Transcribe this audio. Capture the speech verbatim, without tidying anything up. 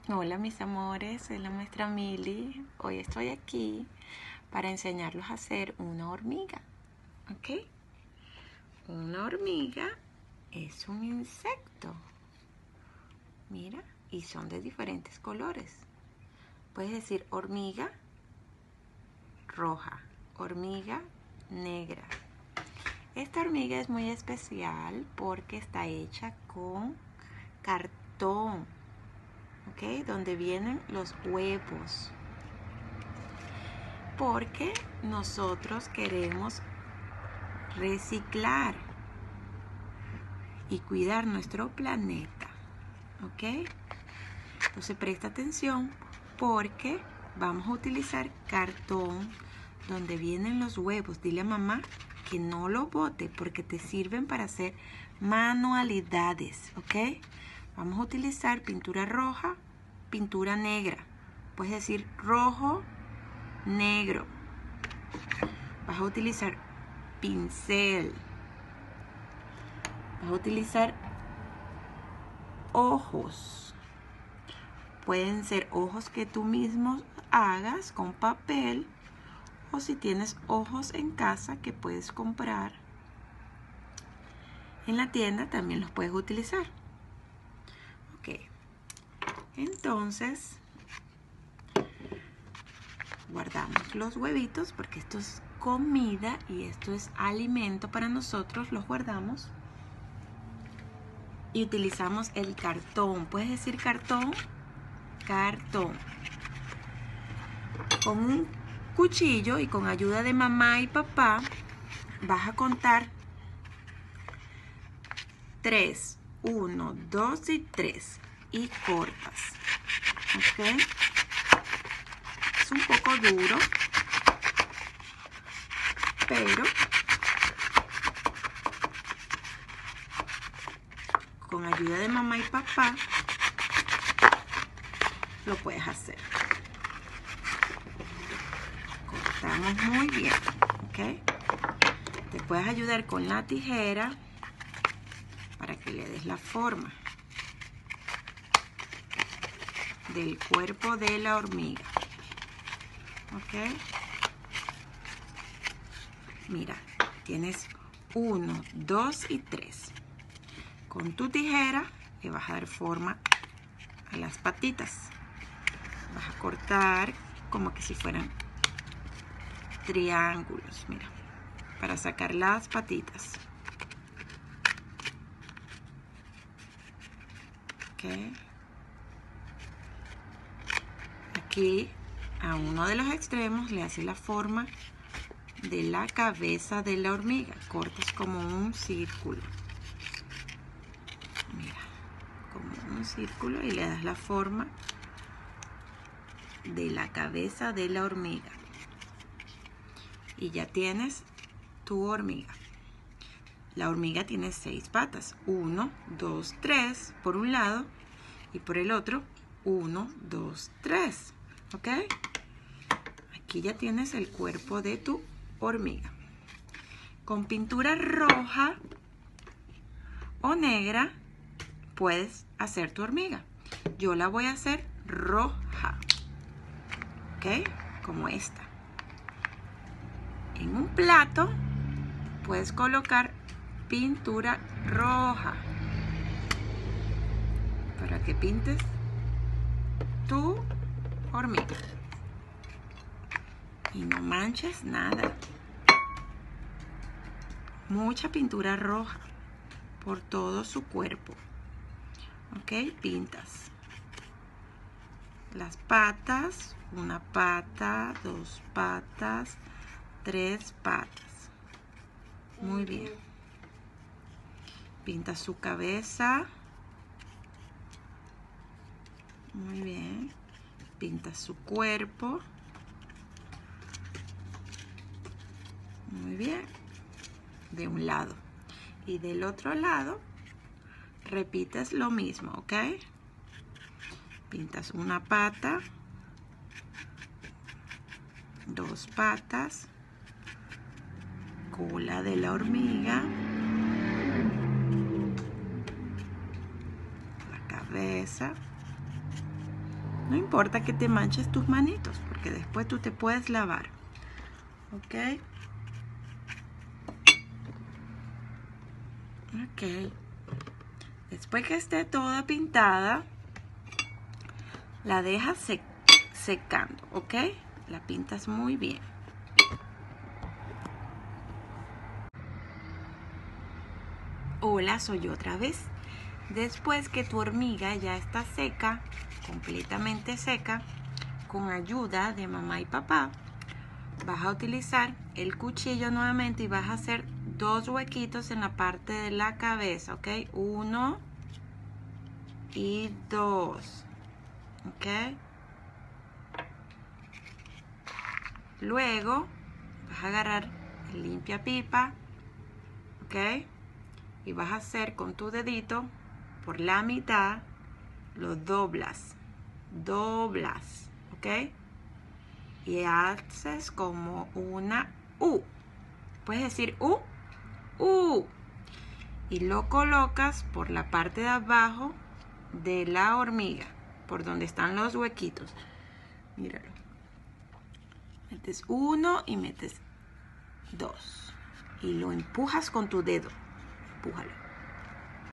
Hola mis amores, soy la maestra Mili. Hoy estoy aquí para enseñarlos a hacer una hormiga, ¿ok? Una hormiga es un insecto, mira, y son de diferentes colores. Puedes decir hormiga roja, hormiga negra. Esta hormiga es muy especial porque está hecha con cartón, ¿ok? Donde vienen los huevos. Porque nosotros queremos reciclar y cuidar nuestro planeta, ¿ok? Entonces presta atención porque vamos a utilizar cartón donde vienen los huevos. Dile a mamá que no lo bote porque te sirven para hacer manualidades, ¿ok? Vamos a utilizar pintura roja, pintura negra. Puedes decir rojo, negro. Vas a utilizar pincel. Vas a utilizar ojos. Pueden ser ojos que tú mismo hagas con papel, o si tienes ojos en casa que puedes comprar en la tienda, también los puedes utilizar. Ok. Entonces, guardamos los huevitos porque esto es comida y esto es alimento para nosotros. Los guardamos y utilizamos el cartón. Puedes decir cartón, cartón. Con un cuchillo y con ayuda de mamá y papá vas a contar tres, uno, dos y tres y cortas. ¿Ok? Es un poco duro, pero con ayuda de mamá y papá lo puedes hacer. Cortamos muy bien, ¿ok? Te puedes ayudar con la tijera para que le des la forma del cuerpo de la hormiga, ¿ok? Mira, tienes uno, dos y tres. Con tu tijera le vas a dar forma a las patitas. Vas a cortar como que si fueran triángulos, mira, para sacar las patitas. Ok. Aquí a uno de los extremos le haces la forma de la cabeza de la hormiga. Cortas como un círculo. Mira, como un círculo y le das la forma de la cabeza de la hormiga. Y ya tienes tu hormiga. La hormiga tiene seis patas. Uno, dos, tres por un lado y por el otro, uno, dos, tres. ¿Ok? Aquí ya tienes el cuerpo de tu hormiga. Con pintura roja o negra puedes hacer tu hormiga. Yo la voy a hacer roja. ¿Ok? Como esta. En un plato puedes colocar pintura roja para que pintes tu hormiga y no manches nada. Mucha pintura roja por todo su cuerpo. Ok, pintas las patas, una pata, dos patas, tres patas. Muy bien. Pinta su cabeza. Muy bien. Pinta su cuerpo. Muy bien. De un lado. Y del otro lado, repites lo mismo, ¿ok? Pintas una pata, dos patas, cola de la hormiga, la cabeza, No importa que te manches tus manitos, porque después tú te puedes lavar. ¿Ok? Ok. Después que esté toda pintada, la dejas sec secando, ¿ok? La pintas muy bien. Hola, soy yo otra vez. Después que tu hormiga ya está seca, completamente seca, con ayuda de mamá y papá, vas a utilizar el cuchillo nuevamente y vas a hacer dos huequitos en la parte de la cabeza, ¿ok? Uno y dos, ¿ok? Luego vas a agarrar el limpia pipa, ¿ok? Y vas a hacer con tu dedito por la mitad, lo doblas, doblas, ¿ok? Y haces como una U. Puedes decir U, U. Y lo colocas por la parte de abajo de la hormiga, por donde están los huequitos. Míralo. Metes uno y metes dos. Y lo empujas con tu dedo. Empújalo.